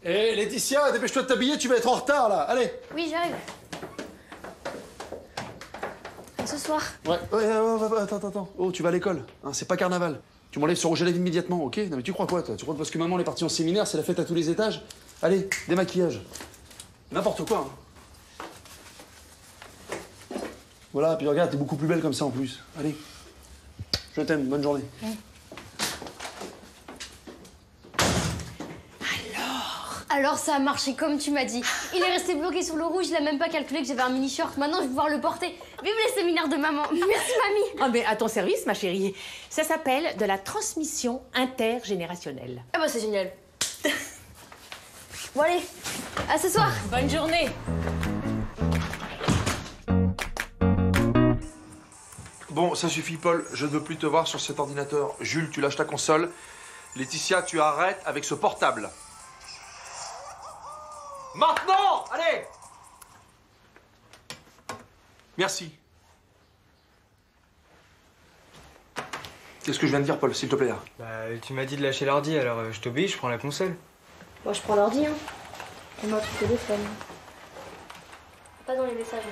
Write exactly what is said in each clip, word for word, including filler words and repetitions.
Hé, Laetitia, dépêche-toi de t'habiller, tu vas être en retard, là. Allez. Oui, j'arrive. À ce soir. Ouais, ouais, ouais, ouais, attends, attends, attends. Oh, tu vas à l'école, hein, c'est pas carnaval. Tu m'enlèves ce rouge à lèvres immédiatement, ok? Non mais tu crois quoi, toi? Tu crois que parce que maman elle est partie en séminaire, c'est la fête à tous les étages? Allez, démaquillage. N'importe quoi, hein. Voilà, puis regarde, t'es beaucoup plus belle comme ça en plus. Allez. Je t'aime, bonne journée. Ouais. Alors ça a marché comme tu m'as dit. Il est resté bloqué sur le rouge, il a même pas calculé que j'avais un mini-short. Maintenant, je vais pouvoir le porter. Vive les séminaires de maman. Merci, mamie. Oh, mais à ton service, ma chérie. Ça s'appelle de la transmission intergénérationnelle. Ah bah c'est génial. Bon allez, à ce soir. Bonne journée. Bon, ça suffit, Paul. Je ne veux plus te voir sur cet ordinateur. Jules, tu lâches ta console. Laetitia, tu arrêtes avec ce portable. Maintenant! Allez! Merci. Qu'est-ce que je viens de dire, Paul, s'il te plaît, là? Bah, tu m'as dit de lâcher l'ordi, alors euh, je t'obéis, je prends la console. Moi, je prends l'ordi, hein. Et moi, ton téléphone. Pas dans les messages.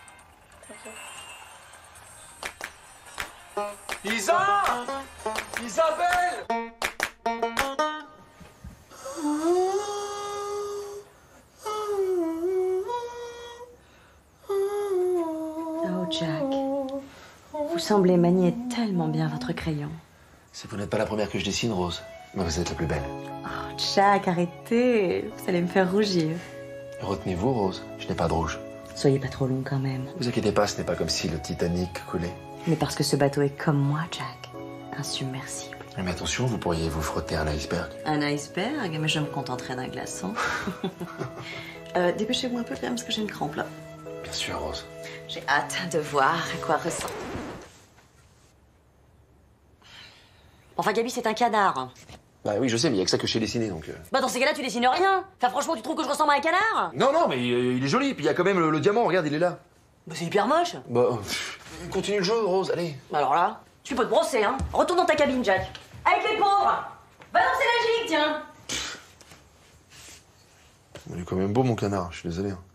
Isa! Isabelle! Oh, Jack. Vous semblez manier tellement bien votre crayon. C'est que vous n'êtes pas la première que je dessine, Rose. Mais vous êtes la plus belle. Oh, Jack, arrêtez. Vous allez me faire rougir. Retenez-vous, Rose, je n'ai pas de rouge. Soyez pas trop long quand même. Ne vous inquiétez pas, ce n'est pas comme si le Titanic coulait. Mais parce que ce bateau est comme moi, Jack. Insubmersible. Mais attention, vous pourriez vous frotter à un iceberg. Un iceberg? Mais je me contenterai d'un glaçon. euh, Dépêchez-vous un peu quand même parce que j'ai une crampe là. Bien sûr, Rose. J'ai hâte de voir à quoi ressemble. Enfin, Gabi, c'est un canard. Bah oui, je sais, mais il n'y a que ça que je sais dessiner, donc... Euh... Bah dans ces cas-là, tu dessines rien. Enfin, franchement, tu trouves que je ressemble à un canard? Non, non, mais euh, il est joli, puis il y a quand même le, le diamant, regarde, il est là. Bah c'est hyper moche. Bah, pff, continue le jeu, Rose, allez. Alors là, tu peux te brosser, hein. Retourne dans ta cabine, Jack. Avec les pauvres. Va danser la gigue, tiens. Il est quand même beau, mon canard, je suis désolé. Hein.